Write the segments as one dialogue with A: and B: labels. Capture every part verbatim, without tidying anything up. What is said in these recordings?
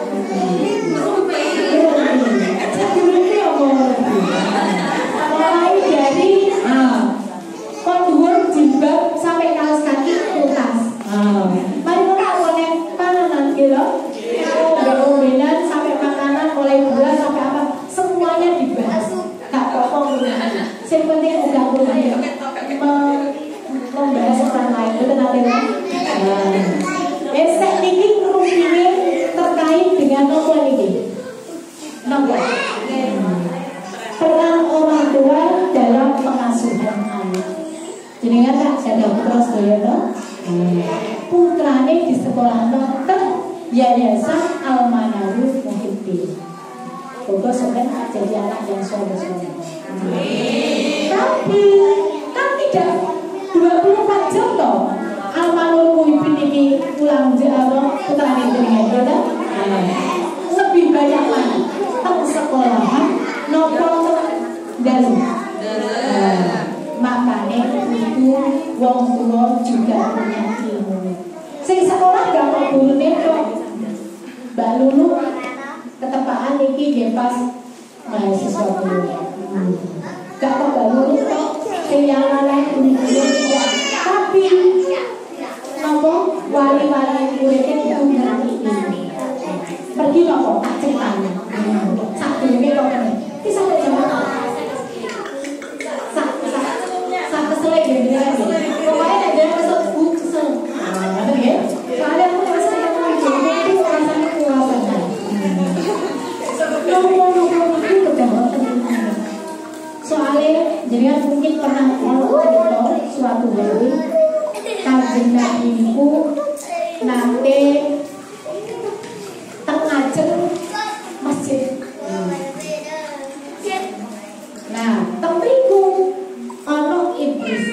A: Mulai dari kondur jilbab sampai kaos kaki tuntas. Mari kita mulai panganan gitu. Omben-ombenan sampai makanan, mulai gula sampai apa, semuanya dibahas. Gak potong ini. Yang penting udah mulai membahas orang lain. Itu nanti lah. Esek ini rupiah terkait dengan nopo ini. Nopo. Peran orang tua dalam pengasuhan anak. Jadi kan tak ada putra sedaya putrane di sekolah nonton Yayasan Al-Manaruf Muhibbin. Pokoknya sebenarnya jadi anak yang soleh-soleh. Tapi kan tidak dua puluh empat jam toh. Al-Manaruf Muhibbin ini pulang jauh putrane dengan kita. Lebih banyak lagi teng sekolahan nopo dalu. Makanya itu wong tua juga punya ilmu. Sing sekolah gak mau gurune kok. Mbak Lulu ketepaan iki nggih pas mahasiswa dulu. Gak kok Mbak Lulu kok sing yang lain guru-guru tapi nopo wali-wali muridnya itu ngerti ini. Pergi nopo tak ceritani. Sak durunge kok kene. Iki sampe jam selek gitu kan. Pokoknya ada yang masuk buku kesel. Nah, ngerti ya? Soalnya aku merasa yang ujungnya itu rasanya kuasan. Ngomong-ngomong itu kebangetan. Soalnya jadi mungkin pernah ngomong suatu hari Kanjeng Nabi itu nanti tengajeng masjid. Nah, temriku ono iblis.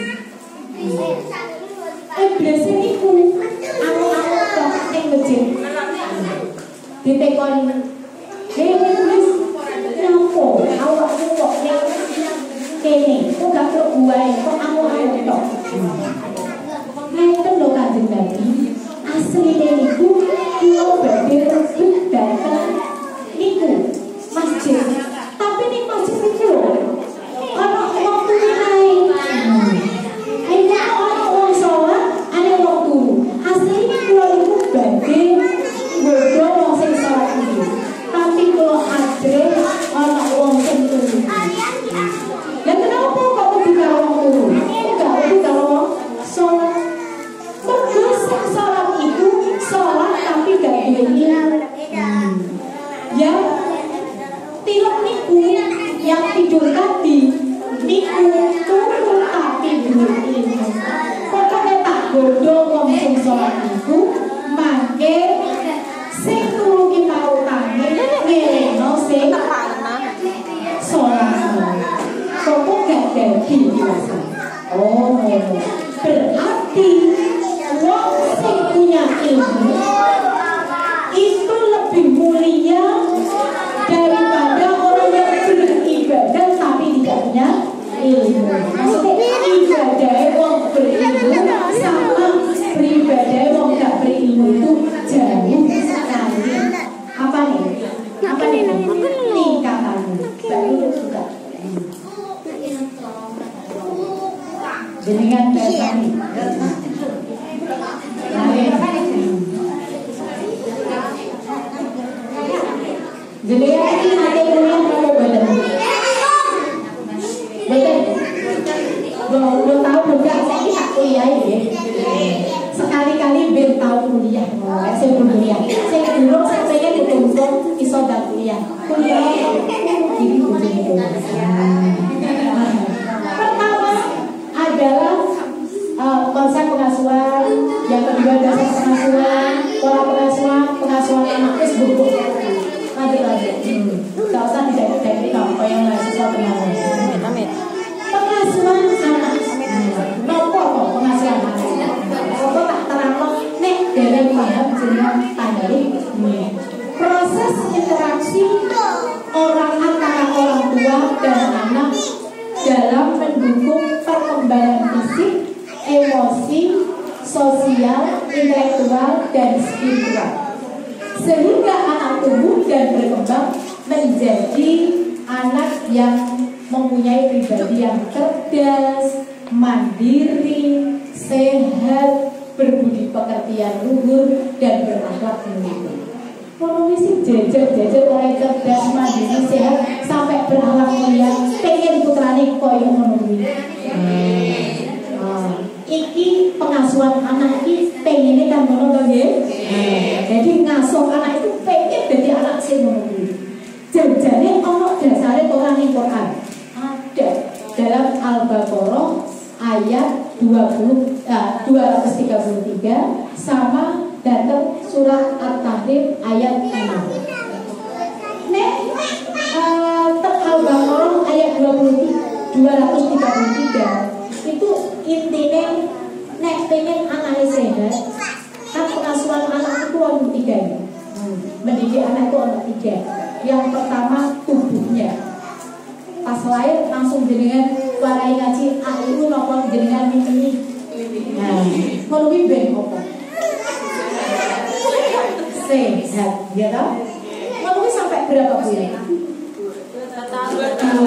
A: Iblis niku anu-anu tok ning masjid. Ditekoni. Hei iblis, napa awakmu kok ning kene? Kok gak kok buahe, kok anu-anu tok. Ngeten lho Kanjeng Nabi. Asline niku kula badhe rebut dateng niku masjid. Tapi ning masjid niku lho ono wong turu ae. Ayo ono wong salat, ana wong turu. Asline kula niku badhe nggodho wong sing salat iki. Tapi kula adre ono wong sing turu. Lah kenapa kok kudu karo wong turu? Enggak kudu karo wong salat. Mergo sing salat iku salat tapi gak duwe ilmu. Ya tilem niku yang tidur tadi niku turu tapi duwe ilmu. Pokoknya tak godho wong sing salat niku mangke sing turu ki pautane ngeleno sing salat. Kok gak dadi biasa. Oh, berarti wong sing punya ilmu itu lebih mulia daripada orang yang beribadah tapi tidak punya ilmu. Maksudnya ibadah wong berilmu sama beribadah wong gak berilmu itu jauh sekali. Apa nih? Apa nih? Tingkatannya. Baru juga. Dengan dasar ini. Jadi ini nanti kuliah mau bener. Bener. Belum belum tahu juga saya ini tak kuliah ya. Sekali-kali ben tahu kuliah. Saya belum kuliah. Saya dulu saya pengen ditunjuk iso dak kuliah. Kuliah ini begini. Pertama adalah uh, konsep pengasuhan, yang kedua dasar pengasuhan, pola pengasuhan, pengasuhan anak es buku. Lanjut lanjut. Gak usah tidak tidak apa yang mahasiswa pengaruh. Pengasuhan anak. Nopo kok pengasuhan anak. Nopo tak terang nek dari paham jeneng tandai. Proses interaksi orang antara orang tua dan anak dalam mendukung perkembangan fisik, emosi, sosial, intelektual, dan spiritual. Sehingga anak bisa tumbuh dan berkembang menjadi anak yang mempunyai pribadi yang cerdas, mandiri, sehat, berbudi pekerti yang luhur, dan berakhlak mulia. Kalau misi jajar-jajar orang cerdas, mandiri, sehat, sampai berakhlak mulia, pengen putrane koyo ngono kuwi. Hmm. Iki pengasuhan anak iki pengennya kan ngono to nggih. Jadi ngasuh anak itu pengen dadi anak sing ngono kuwi. Jajane ana dasare ora ning Quran. Ada dalam Al-Baqarah ayat dua puluh, uh, dua ratus tiga puluh tiga sama datang surah At-Tahrim ayat enam. Nek uh, Al-Baqarah ayat dua ratus tiga puluh tiga itu intinya nek pengen anaknya sehat, kan pengasuhan anak itu ada tiga ya. Mendidik anak itu ada tiga. Yang pertama tubuhnya. Pas lahir langsung jenengan warai ngaji A I U nopo jenengan mimpi. Nah, kalau ben apa? Sehat, ya toh? Kalau sampai berapa bulan? Dua tahun.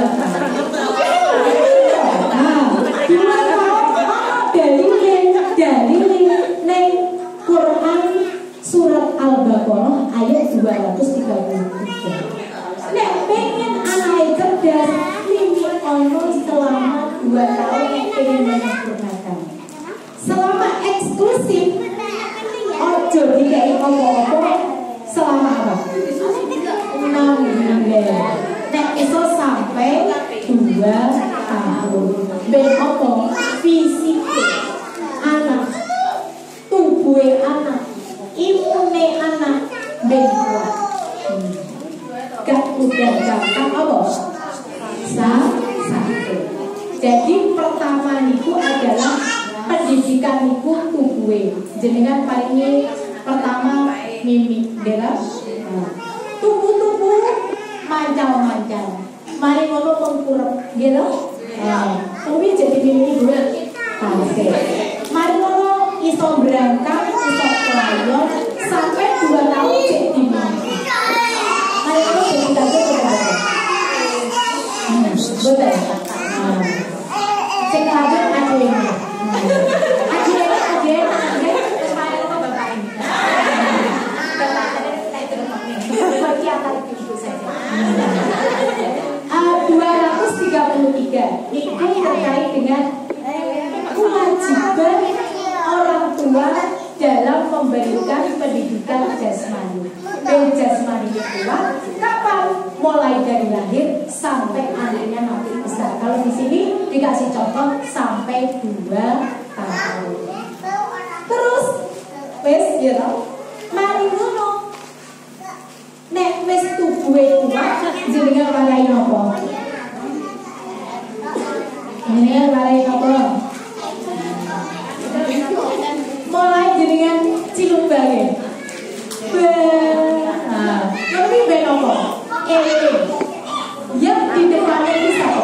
A: Nah, dua tahun. Dalil, dalil neng Quran surat Al-Baqarah ayat dua ratus tiga puluh tiga. Nek pengen anak cerdas, mimpi ono selama dua tahun pengen menyempurnakan. Selama eksklusif, ojo dikai opo-opo selama apa? Enam bulan. Nek iso sampai dua tahun. Ben opo? Fisik anak, tubuh anak, imune anak ben kuat. Gak udah gampang apa? Sakit. Jadi pertama niku adalah pendidikan niku tubuhe. Jenengan paling pertama mimpi dela. Tubuh-tubuh mancal-mancal. Mari ngono mengkurep, gitu. Nah, tapi jadi mimpi dulu. Oke. Mari ngono iso berangkat, iso pelayon sampai dua tahun jadi mimpi. Mari ngono jadi kaget kepada. Hmm, betul. Nah, sing kaget ada ini. Ada ada ada kemarin apa bapak ini? Bapak ada itu bagi atas itu saja. dua ratus tiga puluh tiga itu terkait dengan kewajiban orang tua dalam memberikan pendidikan jasmani. Dan jasmani kuat kapan? Mulai dari lahir sampai anaknya nanti besar. Kalau di sini dikasih contoh sampai dua tahun. Terus wes ya tau, mari ngono. Nek wes tubuhe kuat jenengan warai napa? Jenengan warai napa? Mulai jenengan ciluk bae. Nah, tapi ben apa? Eh, yang di depannya itu siapa?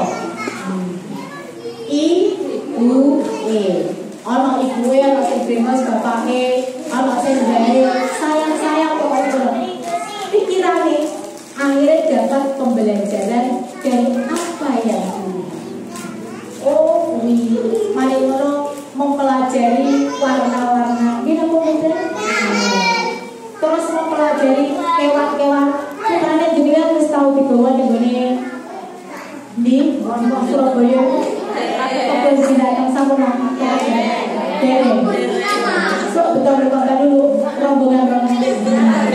A: I, U, E. Ono ibu e, ono sing bremas bapake, ono sing gawe sayang-sayang pokoknya. Pikirannya akhirnya dapat pembelajaran dari apa yang dulu. Oh, wih, mari ngono mempelajari warna-warna. Ini apa beda? Terus mempelajari kewan-kewan. Karena jenengan wis tau dibawa di gone di Surabaya. Apa jenengan sampun dereng. So betul-betul dulu rombongan-rombongan.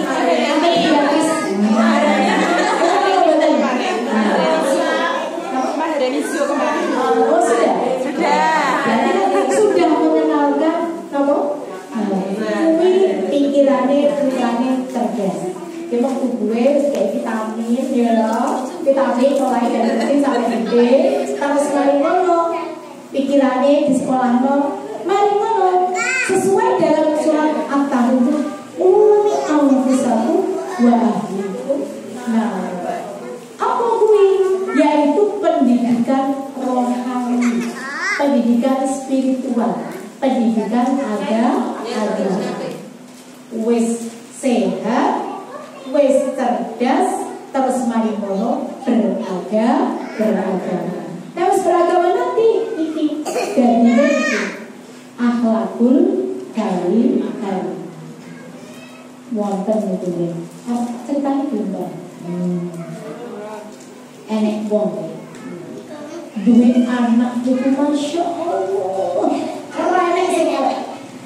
A: Oh sudah, sudah, sudah mengenalkan kamu. Tapi pikirannya, pikirannya cerdas. Memang tubuhnya kayak vitamin, ya loh. Vitamin mulai dari kecil sampai gede. Terus mari ngono, pikirannya di sekolah no, mari ngono. Sesuai dalam surat At-Tahrim itu, umi anfusakum wa ahlikum. Nah, apa kui? Yaitu pendidikan rohani, pendidikan spiritual, pendidikan agama, agama. Wis sehat, wis cerdas terus mari ngono beragama beragama. Nah wis beragama nanti iki dadine iki akhlakul karim karim. Wonten niku nggih. Ceritane pinter. Hmm. Enek wong duwe anak niku masya Allah. Ora enek sing elek.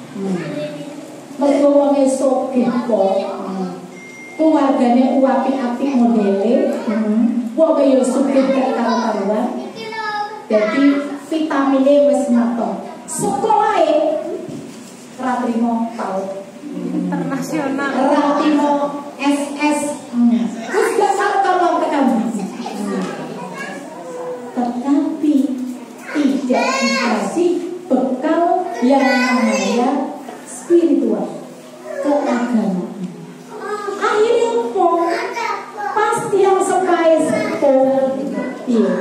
A: Mergo wong sugih kok. Keluargane apik-apik modele. Wong yo sugih karo-karuan. Dadi vitamine wis mateng. Sekolahe ora trimo PAUD internasional, ora trimo S S. Wis gak karo-karuan tekan. Tetapi tidak dikasih bekal yang namanya spiritual, keagamaan. Akhirnya pun pasti yang sebaik sepuh iya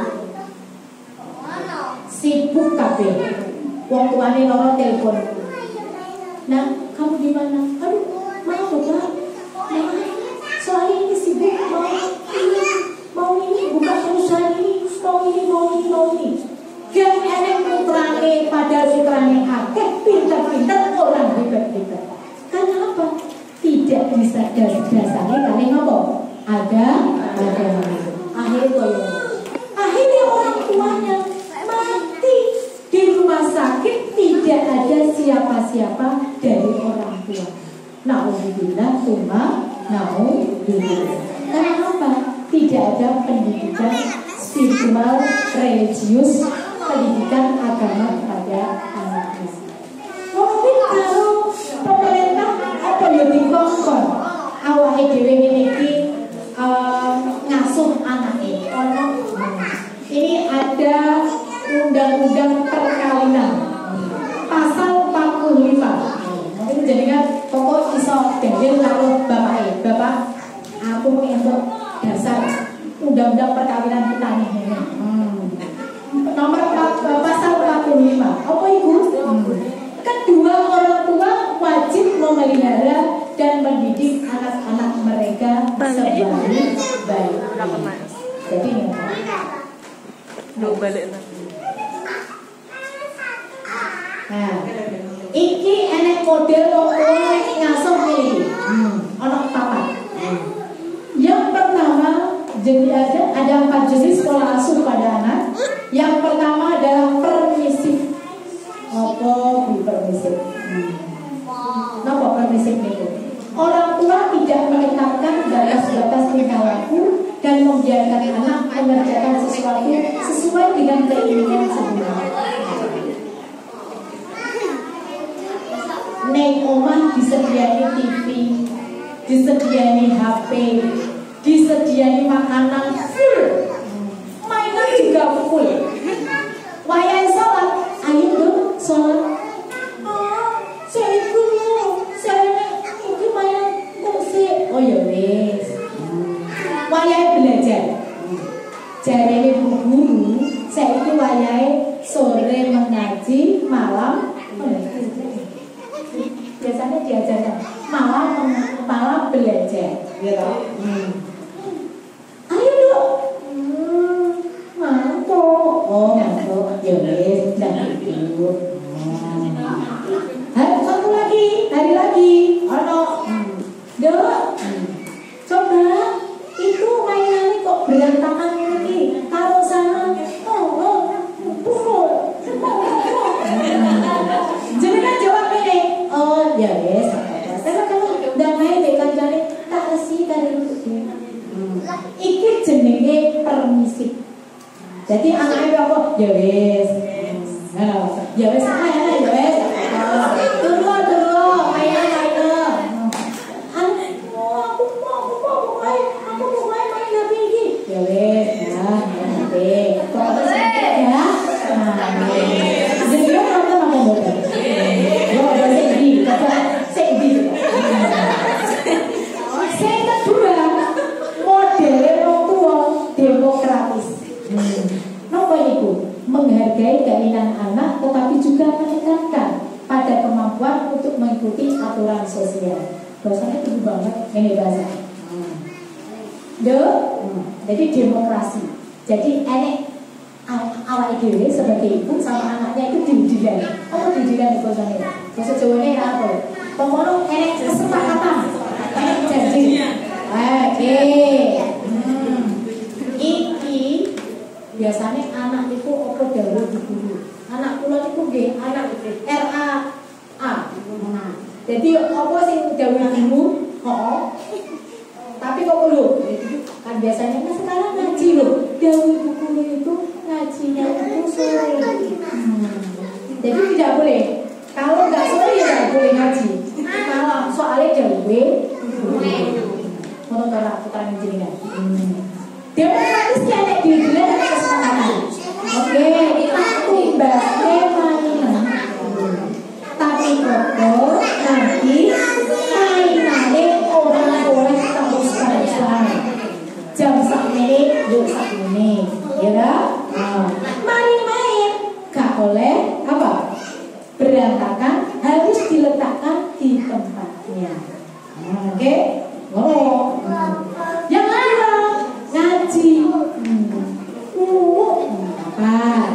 A: sibuk kabeh. Wong tuane loro telepon. Nah, kamu di mana? Aduh, mau Bapak. Nah, soalnya ini sibuk mau ini, mau ini buka perusahaan ini, mau ini, mau ini, mau ini. Yang enek putrane padahal putrane akeh, pinter-pinter orang hebat-hebat. Karena apa? Tidak bisa dasarnya kalian apa? Ada, ada. Akhirnya koyo. Akhirnya orang tuanya mati di rumah sakit, tidak ada siapa-siapa dari orang tua. Nauzubillah, tsumma nauzubillah. Karena apa? Tidak ada pendidikan spiritual, religius, pendidikan agama pada anaknya. Mungkin kalau pemerintah apa yang dikongkon awake dhewe ngene iki ngasuh anake. Ono ini ada undang-undang perkawinan pasal empat puluh lima. Mungkin jenengan pokok iso dengel karo bapake. Bapak, aku entuk dasar undang-undang perkawinan kita nih. Hmm. Nomor pasal empat puluh lima. Apa itu? Hmm. Kedua orang tua wajib memelihara dan mendidik anak-anak mereka sebaik-baik. Jadi ini nah, iki enek model wong tua ngasuh iki. Hmm, ono papat. Yang pertama, jadi ada ada empat jenis pola asuh pada anak. Yang pertama adalah permisif. Apa bu permisif? Hmm. Napa permisif itu? Orang tua tidak menetapkan batas-batas tingkah laku dan membiarkan anak mengerjakan sesuatu sesuai dengan keinginan sendiri. Neng omah disediani T V, disediani H P, disediani makanan full, mainan juga full. Wayai sholat, ayo dong sholat. Oh, saya ikut ya, saya ikut mainan kok sih. Oh ya wes. Wayai belajar. Jarene bu guru, saya itu wayai sore mengaji, malam biasanya diajarkan malam malam belajar, gitu. Hmm. Ayo dong, hmm, ngantuk. Oh ngantuk, ya wes, jangan tidur. Hmm. Hari satu lagi, hari lagi, ono, hmm. dok, hmm. coba itu mainannya kok berantakan ini, taruh sana, oh oh, pukul, jadi kan jawab ini. Oh ya wes, tapi kalau udah main dengan jane tak kasih dari itu. Iki jenenge permisif. Jadi anaknya apa? Ya wes. Nah, ya wes ayo ya wes. Tunggu tunggu, main main. Aku aku mau aku mau main, aku mau main main tapi ini. Ya wes, ya nanti. Kok sedikit ya? Nah, jadi kamu apa mau? Yang kedua, model orang tua demokratis. Hmm. Napa itu? Menghargai keinginan anak, tetapi juga menekankan pada kemampuan untuk mengikuti aturan sosial. Bahasanya tinggi banget ini bahasa. Hmm. De, jadi demokrasi. Jadi enek awak dhewe sebagai ibu sama anaknya itu dididik. Apa dididik itu bahasane? Bahasa Jawane apa? Pemono enek kesepakatan, enek janji. Oke. Hmm. Iki biasanya anak itu apa dawuh guru. Anak kula niku nggih anak R A A. Jadi apa sing dawuh guru? Heeh. Tapi kok lho, kan biasanya kan sekarang ngaji loh. Dawuh guru itu ngajinya itu sore. Hmm. Jadi tidak boleh. Kalau nggak sore ya nggak boleh ngaji. Kalau soalnya dawuh mau tolak putaran jenengan. Demokratis ada di dalam kesepakatan. Oke, aku mbak mainan. Tapi kok nanti mainannya orang boleh terus-terusan. Jam sak menit, yuk sak menit, ya kan? Nah, mari main, gak boleh apa? Berantakan, harus diletakkan di tempatnya. Oke? Okay? Oh, yang ada ngaji, uh, apa?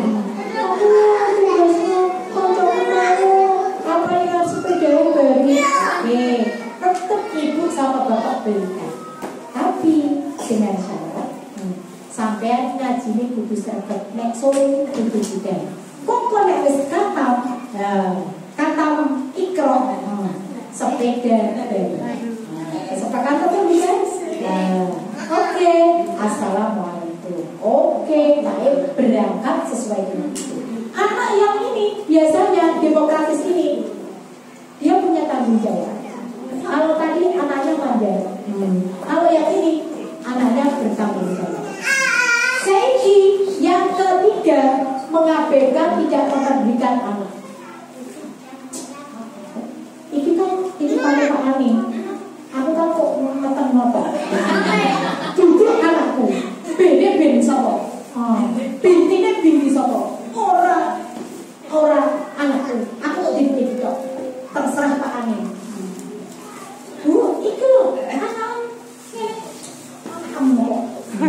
A: Apa yang sepeda beri? Oke, tetap ibu sama bapak berikan. Tapi dengan syarat, sampai ngaji ini kudu serket, nek sore kudu juga. Kok kok nek wis katam, katam ikro, sepeda beri. Kesepakatan tuh bisa? Nah, oke, okay. Assalamualaikum. Oke, okay, baik, berangkat sesuai dengan itu. Anak yang ini biasanya demokratis ini dia punya tanggung jawab. Kalau tadi anaknya mandiri, hmm. kalau yang ini anaknya bertanggung jawab. Seiki yang ketiga mengabaikan tidak memberikan anak. Ini kan ini paling Pak Ani. Aku kan kok ngotot-ngotot. Duduk anakku. Bene ben sapa? Ah, bintine binti sapa? Ora ora anakku. Aku kok binti tok. Terserah Pak Ani. Bu, iku anak kamu.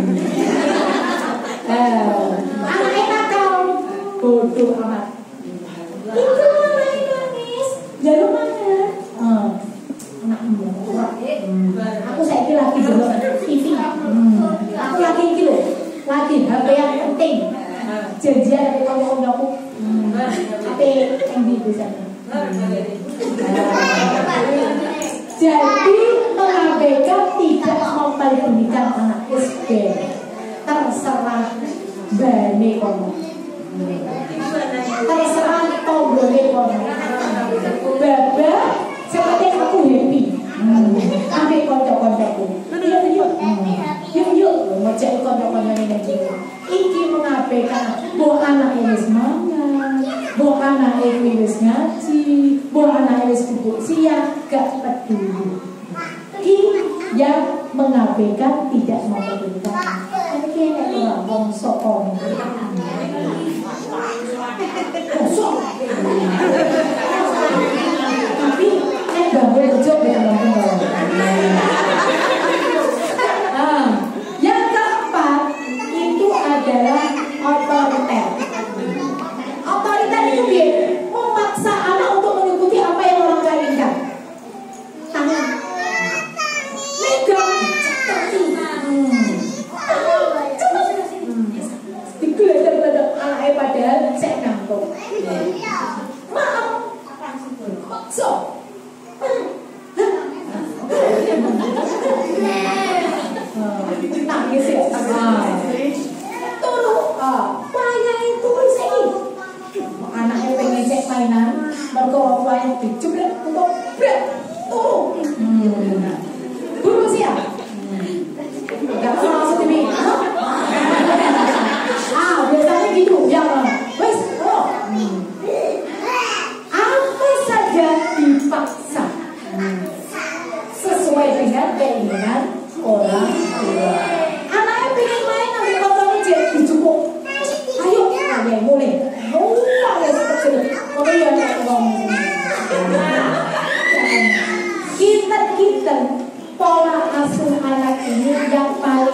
A: Eh, anaknya nakal. Bodoh amat. Itu anaknya nangis. Lalu mana? Ah. Hmm. Aku saya lagi belum T V. Hmm. Aku lagi gitu, lagi H P yang penting. Janjian dari kawan-kawan aku. H P yang di sana. Jadi mengabaikan tidak memberikan anak S D. Terserah bane kono. Terserah tombole kono. Baba seperti aku happy. Ambil kocok-kocokku. Yuk yuk, yuk yuk, ngejak kocok-kocok ini juga. Iki mengabaikan bahwa anak ini semangat, bahwa anak ini wis ngaji, bahwa anak ini bubuk siang, gak peduli. Ini yang mengabaikan tidak memberikan. Ini kayaknya orang wong sokong. Kosong. Tapi bangun kecok dengan bangun. Nah, yang keempat itu adalah otoriter. Otoriter itu dia memaksa anak untuk mengikuti apa yang orang tua inginkan. Tangan, megang, digeledah-geledah anaknya padahal saya ngantuk. Maaf, maksa.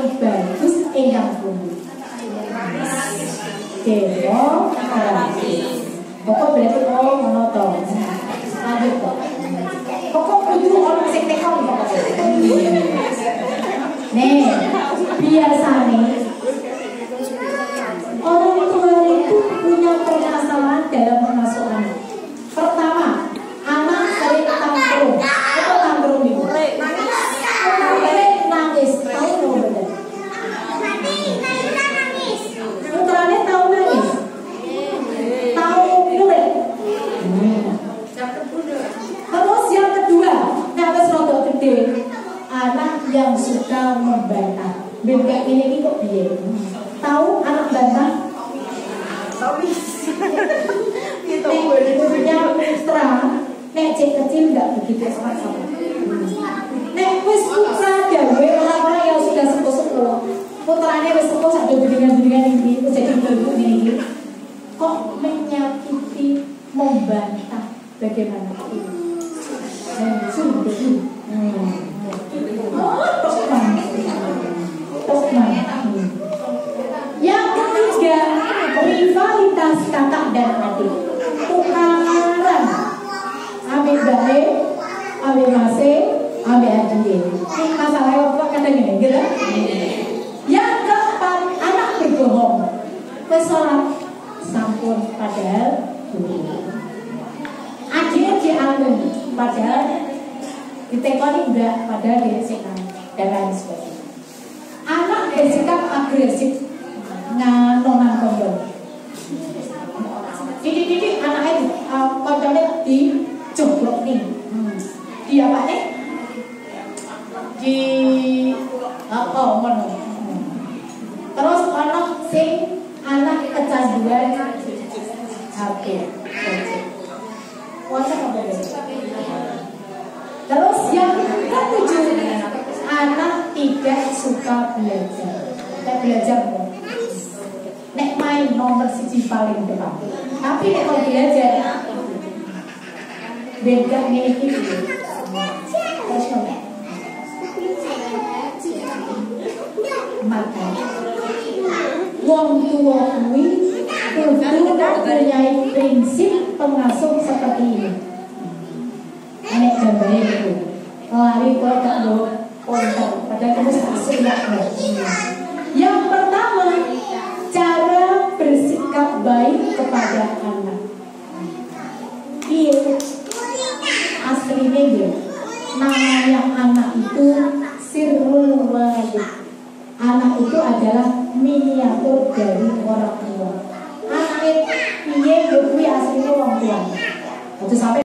A: paling bagus ingkang pundi? Demokrasi. Pokok berarti oh ngono to. Lanjut kok. Pokok kudu ono sing tekon kok. Nih, biasanya orang tua itu punya permasalahan dalam mengasuh anak. Pertama, anak sering tantrum. Apa tantrum itu? Nangis, nangis. Tahu nggak bener? Putranya tahu nangis, tahu nurut. Terus yang kedua, nangis rodok gede. Anak yang suka membantah. Beda ini kok biar. Tahu anak bantah? Nek punya putra, nek cek kecil nggak begitu sama-sama. Nek wis putra gawe orang-orang yang sudah sepuh-sepuh, putranya wis sepuh sampai berdingan-berdingan ini, wis jadi ibu ini, kok menyakiti, membantah, bagaimana ini? Sungguh, hmm. Yang ketiga, rivalitas kakak dan adik. Tukaran, ambil baik, ambil masih, ambil adik. Ini masalahnya apa kadang gini, gitu? Yang keempat, anak berbohong. Kesolat sampun padahal adik dialun padahal ditekoni enggak, padahal dia sekan dan lain sebagainya. Anak bersikap agresif, nganonan kondom. Didik-didik anaknya uh, kondomnya di joblok nih. Hmm. Di apa nih? Di apa uh, mana? Hmm. Terus anak sing anak kecanduan H P. Wajah apa ini? Terus yang ketujuh, anak tidak suka belajar. Nek belajar kok. Nek main nomor siji paling depan. Tapi nek kalau belajar beda nih iki. Terus kok. Maka wong tua kuwi kudu mempunyai prinsip pengasuh seperti ini. Nek gambarnya itu lari kok tak lo kontak padahal kamu sakit ya. Yang pertama, cara bersikap baik kepada anak. Iya, aslinya ya, namanya anak itu sirrul walid. Anak itu adalah miniatur dari orang tua. Anak itu iya, kuwi aslinya orang tua. Itu sampai